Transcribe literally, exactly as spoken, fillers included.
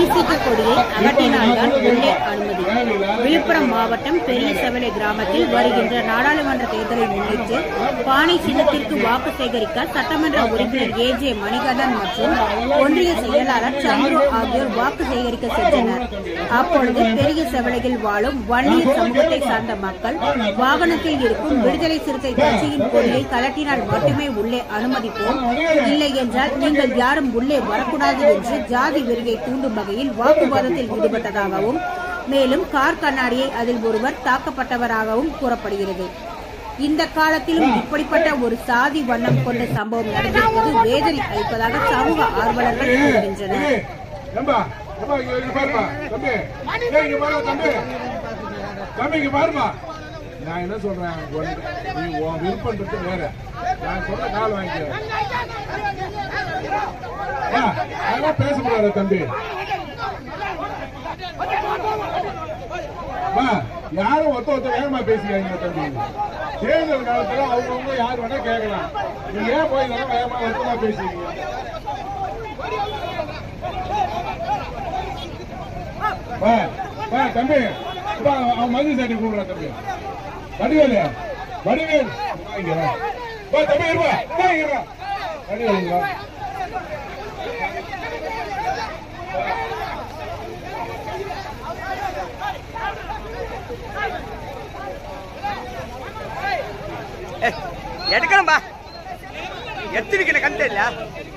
தேசிய கொடியை அகற்றினால்தான் உள்ளே அனுமதி. விழுப்புரம் மாவட்டம் பெரிய செவலை கிராமத்தில் வருகின்ற நாடாளுமன்ற தேர்தலை முன்னிட்டு பானை சின்னத்திற்கு வாக்கு சேகரிக்க சட்டமன்ற உறுப்பினர் ஏ ஜே மணிகண்டன் மற்றும் ஒன்றிய செயலாளர் சந்துரு ஆகியோர் வாக்கு சேகரிக்க சென்றனர். அப்பொழுது பெரிய செவலையில் வாழும் வன்னியர் சமூகத்தை சார்ந்த மக்கள் வாகனத்தில் இருக்கும் விடுதலை சிறுத்தை கட்சியின் கொடியை கலட்டினால் மட்டுமே உள்ளே அனுமதிப்போம், இல்லை என்றால் நீங்கள் யாரும் உள்ளே வரக்கூடாது என்று ஜாதி வெறியை தூண்டும் வகையில் வாக்குவாதத்தில் ஈடுபட்டதாகவும் மேலும் கார் கண்ணாடியை அதில் ஒருவர் தாக்கப்பட்டவராகவும் கூறப்படுகிறது. இந்த காலத்திலும் இப்படிப்பட்ட ஒரு சாதி வண்ணம் கொண்ட சம்பவம் நடந்திருப்பது வேதனை அளிப்பதாக சமூக ஆர்வலர்கள் கூறுகின்றனர். நான் என்ன சொல்றேன், விருப்பம் வேற. நான் சொல்ற கால் வாங்கிக்கிறேன், பேசக்கூடாது தம்பி. யாரும் ஒத்த ஒத்த வேகமா பேசிக்காங்க தம்பி. தேர்தல் காலத்துல அவங்கவுங்க யார் வேணா கேட்கலாம். நீங்க ஏன் போய் வேகமா ஒத்தமா பேசிக்கீங்க? தம்பி அவன் மது சாட்டி கூப்பிடுறான் தம்பி. வடிவேலு வடிவேல் தம்பி இருப்பா வடிவேலுங்களா? எடுக்கணும்பா, எத்தனை கண்டு இல்ல